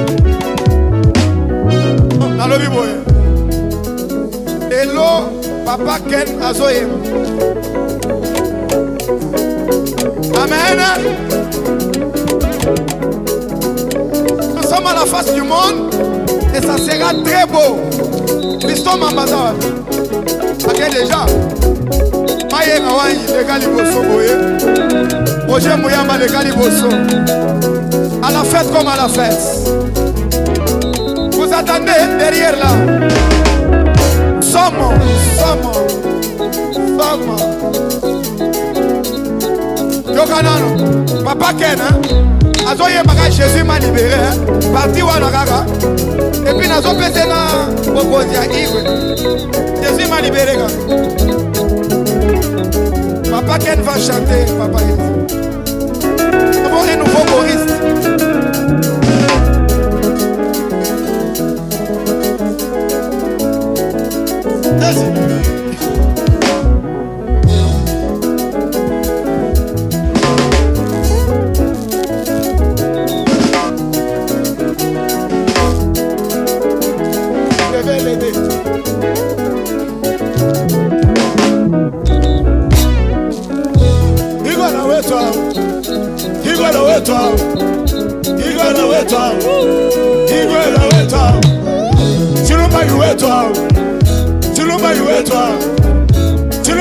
Dans le biboye. Hello, Papa Ken Azoye. Amen. Nous sommes à la face du monde et ça sera très beau. Christo Mambaza. Ok déjà. Maye Ngawai, le Galiboso Boye. Oje Mouyamba, le Galiboso. À la fête comme à la fête. Vous attendez derrière là. Somme, somme, somme. Yokanano. Papa Ken, hein. Azoye Maga, Jésus m'a libéré. Hein. Parti Wanagaga. Et puis nazo pese na bokozi ya igwe. Jésus m'a libéré. Papa Ken va chanter, Papa Ken. Nous avons un nouveau choriste.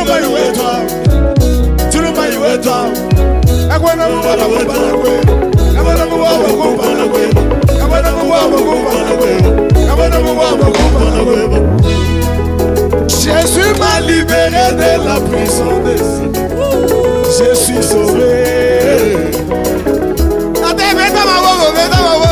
Tuluma iwetwa. Tuluma iwetwa. Akwana mwana kumbana kwe. Akwana mwana kumbana kwe. Akwana mwana kumbana kwe. Akwana mwana kumbana kwe. Jésus m'a libéré de la prison des cieux. Je suis sauvé. Attends, mets ta main, mets ta main.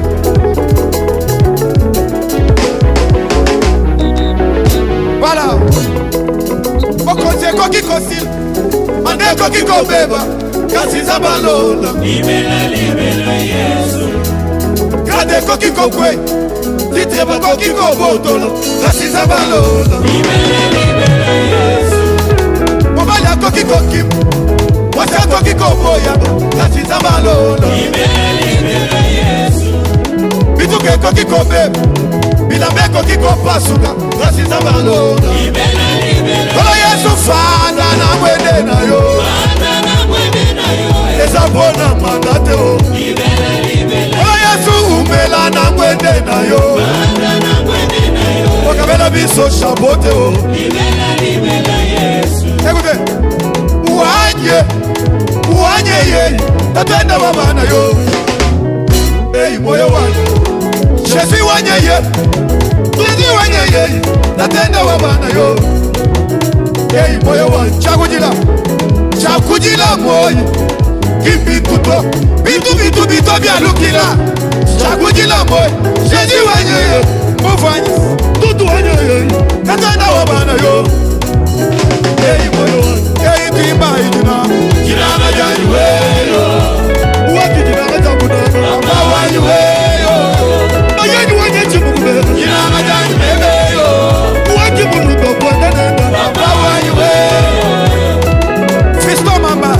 Voilà. Okote koki kosil. Mande koki kobeba. Kasi zabalola. Libera, libera Yesu. Kade koki kokwe. Litreba koki kobotola. Kasi zabalola. Libera, libera Yesu. Mobala koki koki. Wasa koki koboya. Kasi zabalola. Libera, libera Yesu. Bituke koki kobeba. Bilambe koki kopasuka. Kasi zabalola. Libera, libera. Kola Yesu fanda na mwende na yo. Fanda na mwende na yo. Eza bona mandate o. Libera, libera. Kola Yesu umela na mwende na yo. Fanda na mwende na yo. Okabela biso shabote o. Libera, libera Yesu. Écoutez. Uanye. Uanye ye. Tatenda wabana yo. Hey moyo wangu. Jésus wanye ye. Jésus wanye ye. Tatenda wabana yo. Hey moyo wangu. Chakujila. Chakujila moyo. Kipituto. Bitu bitu bitu bialukila. Chakujila moyo. Jésus wanye ye. Mufanye. Tutu wanye ye. Tatenda wabana yo. Hey moyo wangu. Hey timba ijina. Jina na jani weyo. Uwaki jina na jabuna. Mama wanye weyo. Ayeni wanye chimukube. Jina na jani weyo. Uwaki munuto kwa nenenda. Mama wanye weyo. Fisto mama.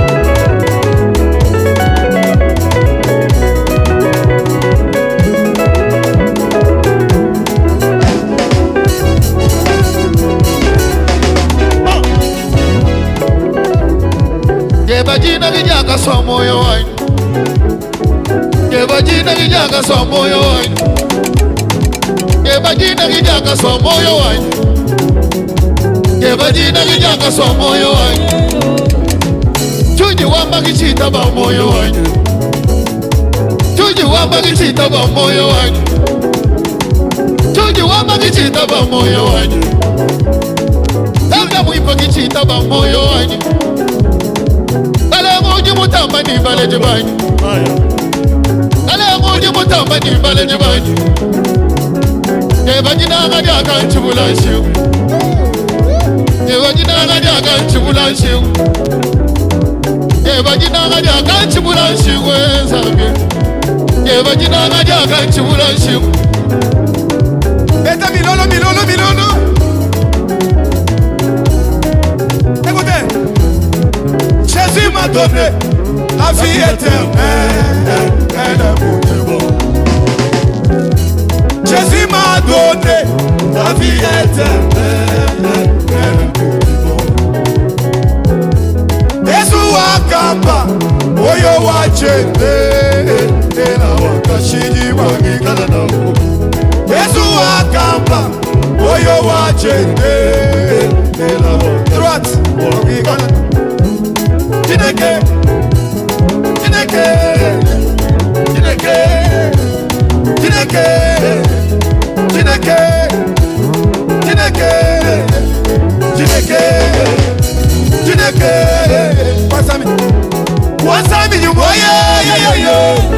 Geba jina kijaka swa moyo wanyu. Geba jina kijaka swa moyo wanyu. Geba jina kijaka swa moyo wanyu. Geba jina kijaka swa moyo wanyu. Chuji wamba kichita ba moyo wanyu. Chuji wamba kichita ba moyo wanyu. Chuji wamba kichita ba moyo wanyu. Labda mwipa kichita ba moyo wanyu. Kale nguji mutamba ni bale jibanyi. Kale nguji mutamba ni bale jibanyi. Geba jina ngadi akanchibula shiu. Geba jina ngadi akanchibula shiu. Geba jina ngadi akanchibula shiu wezabye. Geba jina ngadi akanchibula shiu. Eta milolo milolo milolo. Écoutez. Jésus m'a donné la vie éternelle. Jésus m'a donné la vie éternelle. Yesu wakamba oyo wachende ela wakashiji wangikala na Mungu. Yesu wakamba oyo wachende ela droite wangikala. Jineke, Jineke, Jineke, Jineke, Jineke, Jineke, Jineke, Jineke. Wasami, wasami nyumoye, yo yo yo.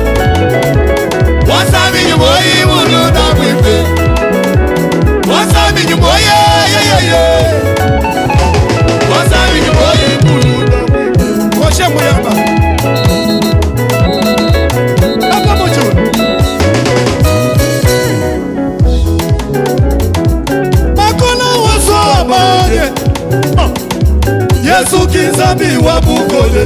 Wasami nyumoye, mulu na mwipe. Wasami nyumoye, yo yo yo. Wasami nyumoye, mulu na mwipe. Koshe muyamba. Aka mocho. Makola waso amanye. Yesu kizambi wa bukole.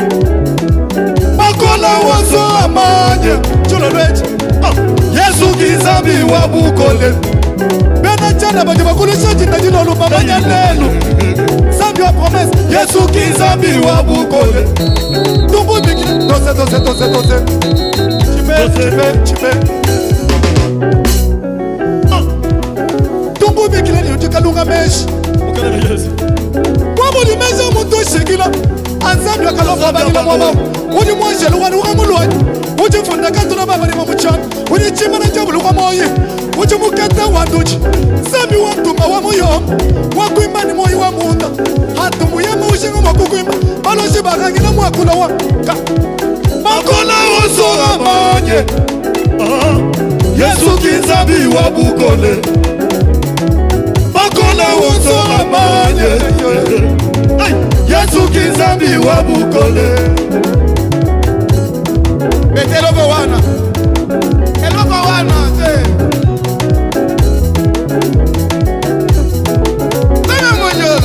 Makola waso amanye. Chulo lwechi. Yesu kizambi wa bukole. Bena chana baje bakulisha jina jino lupamanya nenu. Sambi wa promesse. Yesu kizambi wa bukole. Tumbu bigi. Dose dose dose dose. Chime chime chime. Tumbu bigi leni yotika lunga meshi. Ukana na Yesu. Wabagila mwaba. Uji mwanje luwa luwa mulwa. Uji funda katuna baba ni mamuchan. Uji chima na jabu luwa moyi. Uji mukata wanduji. Sabi wantuma wa muyo. Wakuimba ni moyi wa munda. Hatu muyama ushingu makukuimba. Baloshi bagangina mwakula wa. Makula usura manye. Yesu kinzabi wa bukole. Makula usura manye. Yesu kinzabi wa bukole. Betelo bawana. Elo bawana. Teme mwenye.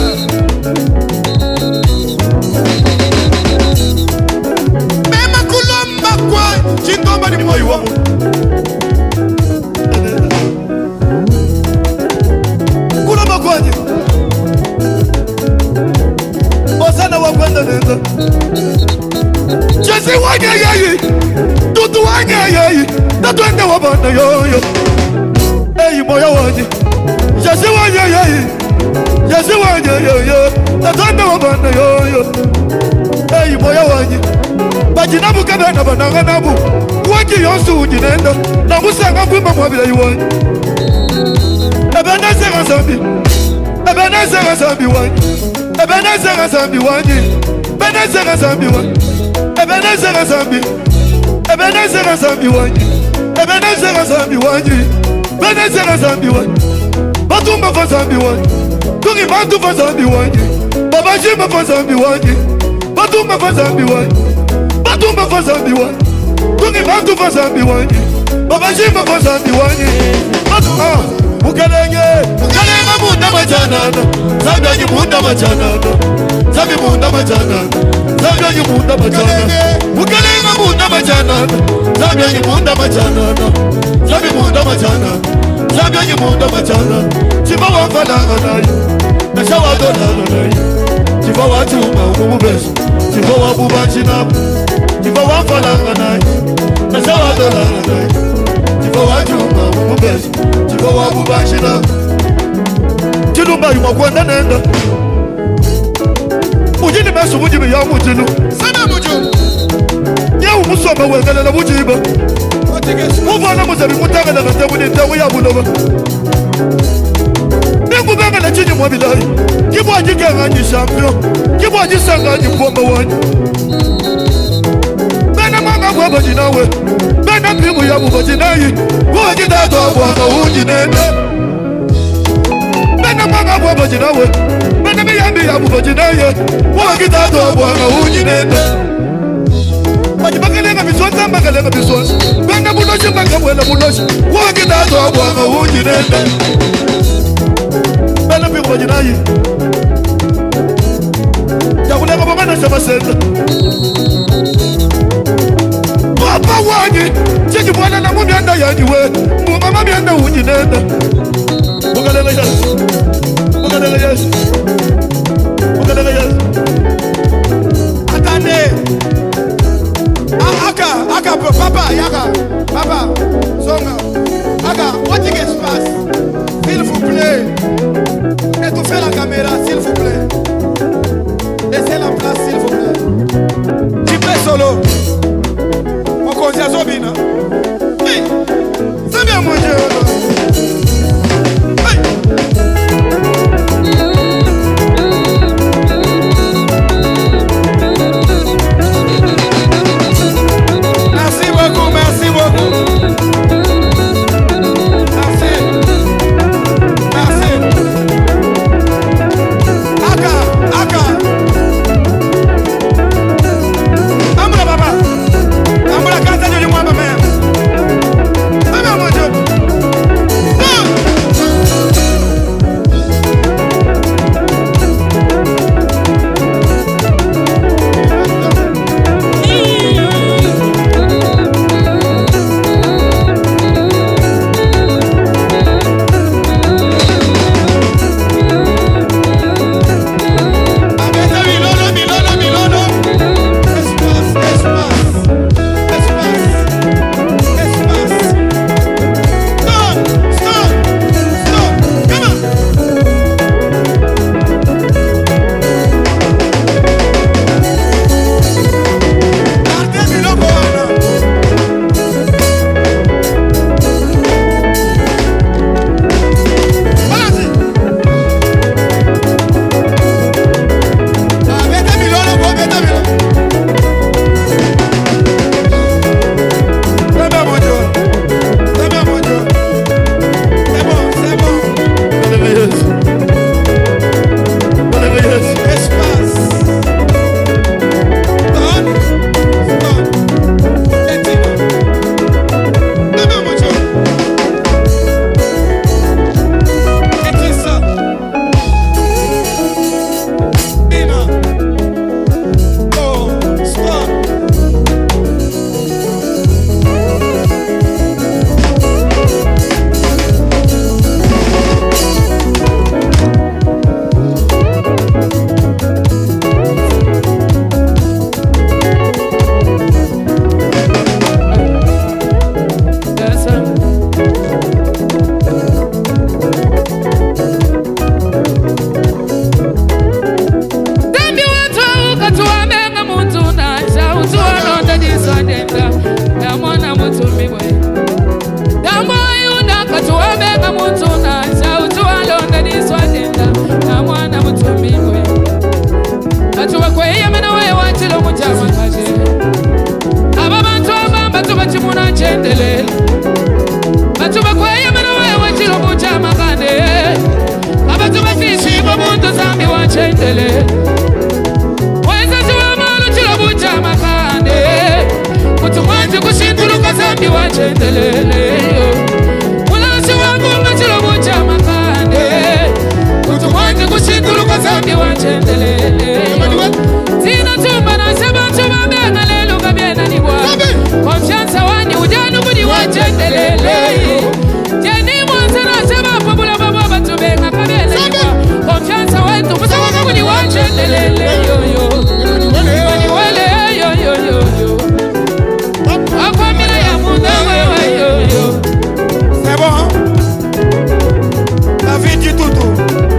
Mema kulomba kwa. Chindomba ni moyo wangu. Kulomba kwaje. Osana wa kwenda nenda. Jesi wanya yayi. Tutu wanya yayi. Tatuende wabanda yoyo. Eyi moya wanye. Jesi wanya yayi. Jesi wanya yoyo. Tatuende wabanda yoyo. Eyi moya wanye. Bajinabu kabena bananga nabu. Waki yonsu ujinenda. Na musanga kwimba mwabila yuwanye. Ebeneze razambi. Ebeneze razambi wanye. Ebeneze razambi wanye. Ebeneze razambi wanye. Ebeneze razambi. Ebeneze razambi wanye. Ebeneze razambi wanye. Ebeneze razambi wanye. Batumba fazambi wanye. Tungi bantu fazambi wanye. Babajima fazambi wanye. Batumba fazambi wanye. Batumba fazambi wanye. Tungi bantu fazambi wanye. Babajima fazambi wanye. Batumba Ukalenge, ukalenge munda majanana. Zabi aji munda majanana. Zabi munda majanana. Zabi aji munda majanana. Ukalenge munda majanana. Zabi aji munda majanana. Zabi munda majanana. Zabi aji munda majanana. Chifa wafalanga nayi. Nasha wadolanga nayi. Chifa wachuma umubesu. Chifa wabubachinabu. Chifa wafalanga nayi. Nasha wadolanga nayi. Chifa wachuma umubesu. Chifa wabubachinabu. Chilumba yuma kwenda nenda. Ujini mesu mujibi ya mujilu. Sana mujilu. Ya umusoma wengele na mujiba. Muvana muzabi mutanga na ntewu ni ntewu ya buloba. Nengu benga na chini mwabilayi. Kibu ajikenga nyi champion. Kibu ajisanga nyi kwamba wanyi. Bena manga kwa bajinawe. Bena pimu ya mubajinayi. Uwa kidato waka ujinende. Bena manga kwa bajinawe. Bena miyambi ya mubajinayi. Uwa kidato waka ujinende. Bajibakalenga bisonza mbakalenga bisonza. Bena buloshi mbakabwela buloshi. Uwa kidato waka ujinende. Bena pimu bajinayi. Yakulenga babana shabasenda. Papa wanyi. Chiki bwana na mumianda yani we. Mumama mianda ujinende. Mukalenga yesu. Mukalenga yesu. Mukalenga yesu. Attendez. Aka, aka, papa, yaka. Papa, songa. Aka, what est-ce qui se passe? S'il vous plaît. Étouffez la caméra, s'il vous plaît. Laissez la place, s'il vous plaît. Tu plais solo. On continue à Zobina. Oui. C'est bien, mon Dieu. Oui. Merci beaucoup, merci beaucoup. mwana mutu na sauti walonda niswadenda na mwana mutu mimwe batuba kweye mena we wachilo mujama kaje aba bantu abamba tuba chimuna chendelele batuba kweye mena we wachilo mujama kande aba tuba fishi bamuntu zambi wachendelele weza tuwa malu chilo mujama kande mutu mwanju kushinduluka zambi wachendelele mulasi wangu machilo mujama kande mutu mwanju kushinduluka zambi wachendelele Zina tumba na seba tumba bena lelu kabiena ni wani Konfiansa wani ujanu kudi wachendelele Jeni mwanza na seba pabula bababa tubenga kabiena ni wani Konfiansa wetu kusama kudi wachendelele yo yo Wani wale yo yo yo yo Wakwa mila ya muda wewe yo yo C'est bon? David du Toutou.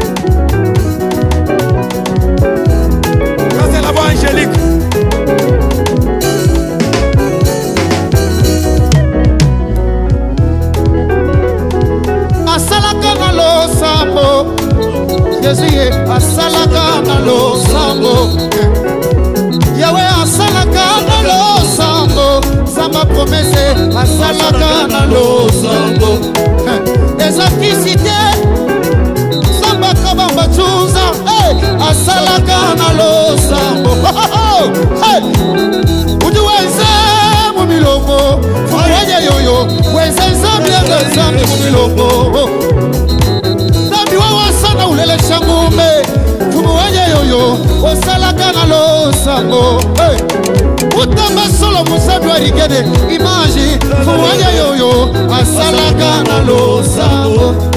Ça c'est la voix angélique. Asalaka na lo sambo Jésus asalaka na lo sambo Yahweh asalaka na lo sambo Samba promesse asalaka na lo sambo Ezakisite Samba kabamba chuza asalaka na lo sambo Ujuweze mumilongo Fuwenye yoyo Weze zambi ya zambi mumilongo Zambi wawa sana ulele shangume Fuwenye yoyo Osalaka na lo sambo Utamba solo musambi wa rigede Imaji Fuwenye yoyo Asalaka na lo sambo